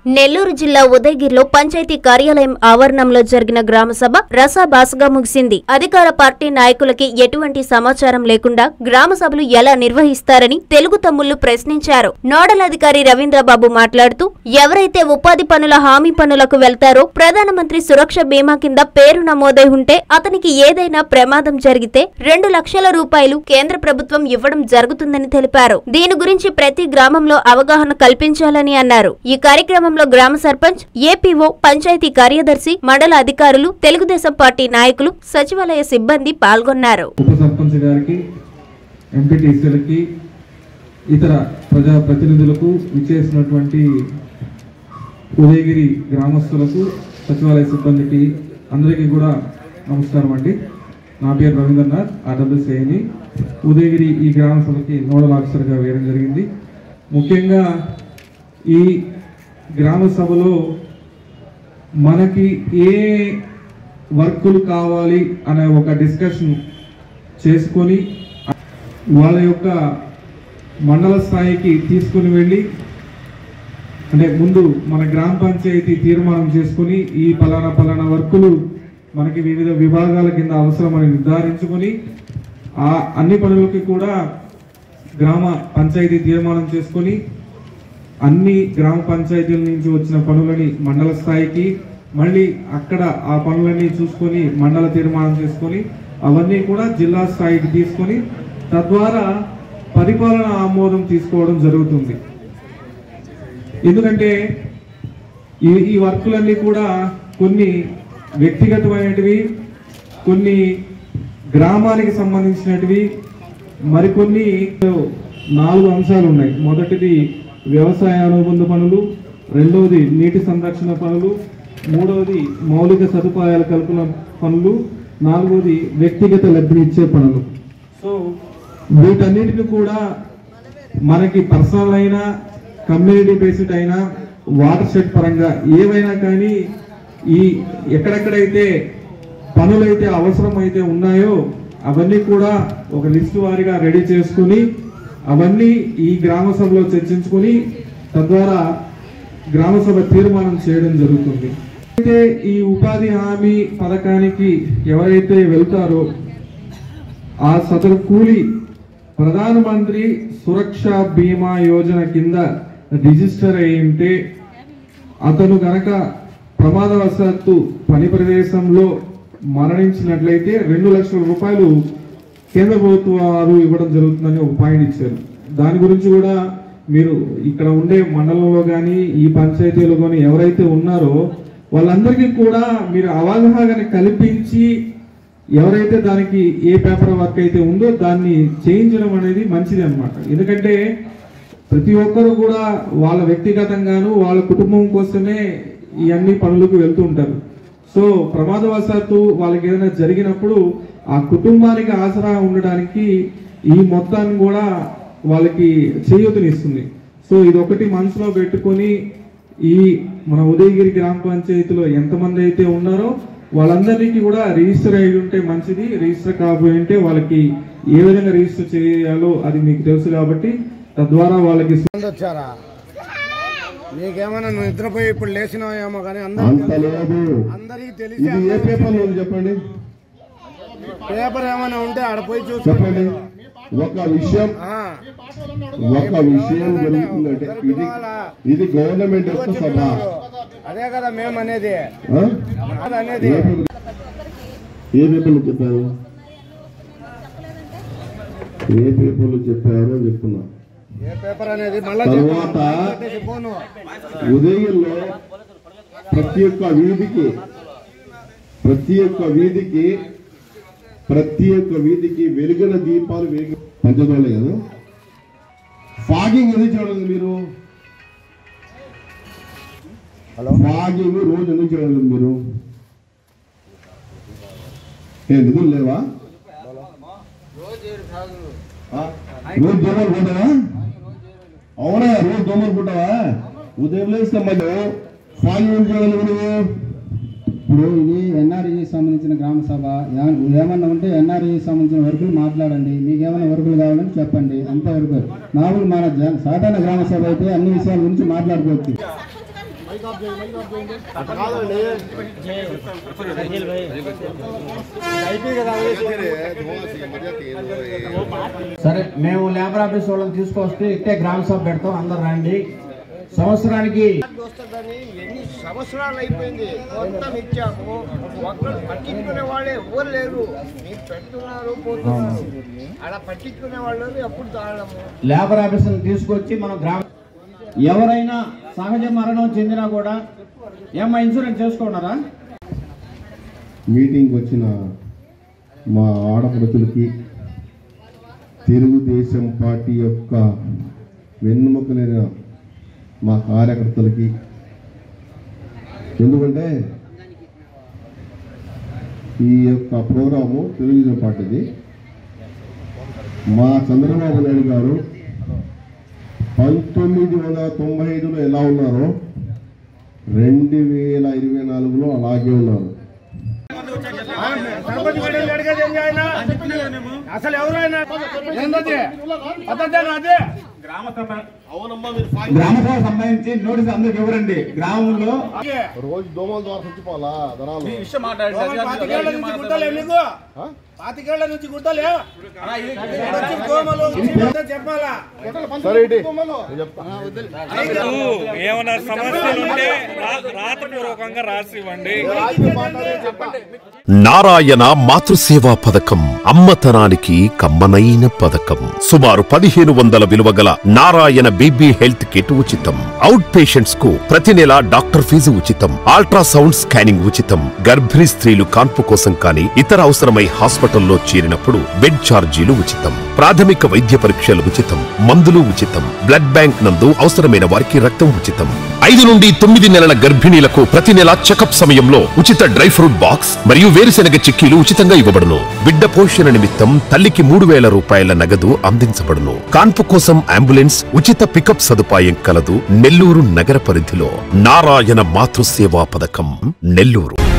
నెల్లూరు జిల్లా ఉదయగిరిలో పంచాయతీ కార్యాలయం ఆవరణంలో జరిగిన గ్రామసభ రసాభాసగా ముగిసింది. అధికార పార్టీ నాయకులకి ఎటువంటి సమాచారం లేకుండా గ్రామసభలు ఎలా నిర్వహిస్తారని తెలుగు తమ్ముళ్లు ప్రశ్నించారు. నోడల్ అధికారి రవీంద్రబాబు మాట్లాడుతూ, ఎవరైతే ఉపాధి పనుల హామీ పనులకు వెళ్తారో ప్రధానమంత్రి సురక్ష బీమా కింద పేరు నమోదై ఉంటే అతనికి ఏదైనా ప్రమాదం జరిగితే 2 లక్షల రూపాయలు కేంద్ర ప్రభుత్వం ఇవ్వడం జరుగుతుందని తెలిపారు. దీని గురించి ప్రతి గ్రామంలో అవగాహన కల్పించాలని అన్నారు. ఈ కార్యక్రమంలో గ్రామ సర్పంచ్, ఏపీఓ, పంచాయతీ కార్యదర్శి, మండల అధికారులు, తెలుగుదేశం పార్టీ నాయకులు, సచివాలయ సిబ్బంది పాల్గొన్నారు. ఉప సర్పంచ్ గారికి, ఎంపీటీసీలకి, ఇతర ప్రజా ప్రతినిధులకు, విచ్చేసినటువంటి ఉదయగిరి గ్రామస్తులకు, సచివాలయ సిబ్బందికి అందరికీ కూడా నమస్కారం అండి. నా పేరు రవీంద్రనాథ్, ఆర్డబ్ల్యూసీని. ఉదయగిరి ఈ గ్రామ సభకి నోడల్ ఆఫీసర్గా వేయడం జరిగింది. ముఖ్యంగా ఈ గ్రామ సభలో మనకి ఏ వర్కులు కావాలి అనే ఒక డిస్కషన్ చేసుకొని వాళ్ళ యొక్క మండల స్థాయికి తీసుకుని వెళ్ళి, అంటే ముందు మన గ్రామ పంచాయతీ తీర్మానం చేసుకుని ఈ పలానా వర్కులు మనకి వివిధ విభాగాల కింద అవసరమని నిర్ధారించుకొని ఆ అన్ని పనులకి కూడా గ్రామ పంచాయతీ తీర్మానం చేసుకొని అన్ని గ్రామ పంచాయతీల నుంచి వచ్చిన పనులని మండల స్థాయికి, మళ్ళీ అక్కడ ఆ పనులన్నీ చూసుకొని మండల తీర్మానం చేసుకొని అవన్నీ కూడా జిల్లా స్థాయికి తీసుకొని తద్వారా పరిపాలన ఆమోదం తీసుకోవడం జరుగుతుంది. ఎందుకంటే ఈ వర్కులన్నీ కూడా కొన్ని వ్యక్తిగతమైనటివి, కొన్ని గ్రామానికి సంబంధించినటివి, మరికొన్ని 4 అంశాలు ఉన్నాయి. మొదటిది వ్యవసాయ అనుబంధ పనులు, రెండవది నీటి సంరక్షణ పనులు, మూడవది మౌలిక సదుపాయాల కల్పన పనులు, నాలుగవది వ్యక్తిగత లబ్ధి ఇచ్చే పనులు. సో వీటన్నిటిని కూడా మనకి పర్సనల్ అయినా, కమ్యూనిటీ బేస్డ్ అయినా, వాటర్ షెడ్ పరంగా ఏవైనా కానీ ఈ ఎక్కడెక్కడైతే పనులైతే అవసరమైతే ఉన్నాయో అవన్నీ కూడా ఒక లిస్టు వారీగా రెడీ చేసుకుని అవన్నీ ఈ గ్రామ సభలో చర్చించుకుని తద్వారా గ్రామ సభ తీర్మానం చేయడం జరుగుతుంది. అయితే ఈ ఉపాధి హామీ పథకానికి ఎవరైతే వెళ్తారో ఆ సదరు కూలి ప్రధానమంత్రి సురక్ష బీమా యోజన కింద రిజిస్టర్ అయి ఉంటే అతను గనక ప్రమాదవశాత్తు పని ప్రదేశంలో మరణించినట్లయితే 2 లక్షల రూపాయలు కేంద్ర ప్రభుత్వం వారు ఇవ్వడం జరుగుతుందని ఒక పాయింట్ ఇచ్చారు. దాని గురించి కూడా మీరు ఇక్కడ ఉండే మండలంలో కానీ ఈ పంచాయతీలో కానీ ఎవరైతే ఉన్నారో వాళ్ళందరికీ కూడా మీరు అవగాహన కల్పించి ఎవరైతే దానికి ఏ పేపర్ వర్క్ అయితే ఉందో దాన్ని చేయించడం అనేది మంచిది అన్నమాట. ఎందుకంటే ప్రతి ఒక్కరు కూడా వాళ్ళ వ్యక్తిగతంగాను వాళ్ళ కుటుంబం కోసమే ఈ అన్ని పనులకు వెళ్తూ ఉంటారు. సో ప్రమాదవశాత్తు వాళ్ళకి ఏదైనా జరిగినప్పుడు ఆ కుటుంబానికి ఆసరా ఉండడానికి ఈ మొత్తాన్ని కూడా వాళ్ళకి చేయూతనిస్తుంది. సో ఇదొకటి మనసులో పెట్టుకొని ఈ మన ఉదయగిరి గ్రామ పంచాయతీలో ఎంతమంది అయితే ఉన్నారో వాళ్ళందరికీ కూడా రిజిస్టర్ అయి ఉంటే మంచిది. రిజిస్టర్ కాకపోయి ఉంటే వాళ్ళకి ఏ విధంగా రిజిస్టర్ చేయాలో అది మీకు తెలుసు కాబట్టి తద్వారా వాళ్ళకి వచ్చారా నీకేమన్నా నువ్వు నిద్రపోయి ఇప్పుడు లేచినావేమో కానీ అందరికి తెలిసి చెప్పండి. పేపర్ ఏమైనా ఉంటే ఆడ పోయి చూసుకోండి. ఒక విషయం జరుగుతుందంటే ఇది గవర్నమెంట్ సభ. అదే కదా మేము అనేది. ఏ పేపర్లు చెప్పారు, ఏ పేపర్లు చెప్పారో చెప్తున్నా. తర్వాత ఉదయంలో ప్రతి ఒక్క వీధికి వెలుగుల దీపాలు పంచదోళ్ళే కదా. ఫాగింగ్ ఎందుకు చేయడం మీరు? ఫాగింగ్ రోజు ఎందుకు చేయడం మీరు? నిధులు లేవా? రోజు దోమలు పుట్టావా? అవునా, రోజు దోమలు పుట్టావా? ఉదయం లేస్తే మధ్య ఫాగింగ్ చేయడం నువ్వు. ఇప్పుడు ఇది ఎన్ఆర్ఈ సంబంధించిన గ్రామ సభ. ఏమన్నా ఉంటే ఎన్ఆర్ఈ సంబంధించిన వర్కులు మాట్లాడండి. మీకు ఏమైనా వర్కులు కావాలని చెప్పండి, అంతవరకు. మామూలు మన సాధారణ గ్రామ సభ అయితే అన్ని విషయాల గురించి మాట్లాడుకోవచ్చు. సరే, మేము లేబర్ ఆఫీస్ వాళ్ళని తీసుకొస్తే ఇట్టే గ్రామ సభ పెడతాం, అందరు రండి. సంవత్సరానికి ఎన్ని సంవత్సరాలు అయిపోయింది, మొత్తం ఇచ్చాము, ఒక్కరు పట్టించుకునే వాళ్ళే ఎవరు లేరు. మీరు పెడుతున్నారు పోతున్నారు, అలా పట్టించుకునే వాళ్ళు ఎప్పుడు తాళము. లేబర్ ఆఫీసులను తీసుకొచ్చి మనం గ్రామ ఎవరైనా సహజ మరణం చెందినా కూడా ఏమన్నా ఇన్సూరెన్స్ చేసుకున్నారా? మీటింగ్ వచ్చిన మా ఆడపడుచులకి, తెలుగుదేశం పార్టీ యొక్క వెన్నుముకలైన మా కార్యకర్తలకి, ఎందుకంటే ఈ యొక్క ప్రోగ్రాము తెలుగుదేశం పార్టీది. మా చంద్రబాబు నాయుడు గారు 1995లో ఎలా ఉన్నారో 2024లో అలాగే ఉన్నారు. అసలు ఎవరైనా గ్రామ సభ సంబంధించి నోటీస్ అందరికి ఇవ్వరండి. గ్రామంలో రోజు దోమల ద్వారా చచ్చిపోవాలా ధనాలు? పాతికేళ్ల నుంచి గుడ్డలే చెప్పాలా? ఏమైనా సమస్యలు ఉంటే రాతపూర్వకంగా రాసి ఇవ్వండి. నారాయణ మాతృసేవా పథకం అమ్మతనానికి కమ్మనైన పథకం. సుమారు 1500 విలువ గల నారాయణ బేబీ హెల్త్ కిట్ ఉచితం. అవుట్ పేషెంట్స్ కు ప్రతి నెల డాక్టర్ ఫీజు ఉచితం. అల్ట్రాసౌండ్ స్కానింగ్ ఉచితం. గర్భిణీ స్త్రీలు కాన్పు కోసం కానీ ఇతర అవసరమై హాస్పిటల్లో చేరినప్పుడు బెడ్ ఛార్జీలు ఉచితం. ప్రాథమిక వైద్య పరీక్షలు ఉచితం. మందులు ఉచితం. బ్లడ్ బ్యాంక్ నందు అవసరమైన వారికి రక్తం ఉచితం. 5 నుండి 9 నెలల గర్భిణీలకు ప్రతి నెల చెకప్ సమయంలో ఉచిత డ్రై ఫ్రూట్ బాక్స్ మరియు వేరుశెనగ చిక్కీలు ఉచితంగా ఇవ్వబడును. బిడ్డ పోషణ నిమిత్తం తల్లికి 3000 రూపాయల నగదు అందించబడును. కాన్పు కోసం అంబులెన్స్ ఉచిత పికప్ సదుపాయం కలదు. నెల్లూరు నగర పరిధిలో నారాయణ మాతృసేవా పథకం, నెల్లూరు.